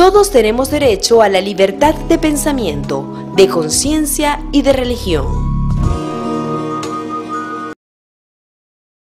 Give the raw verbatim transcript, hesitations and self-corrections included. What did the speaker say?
Todos tenemos derecho a la libertad de pensamiento, de conciencia y de religión.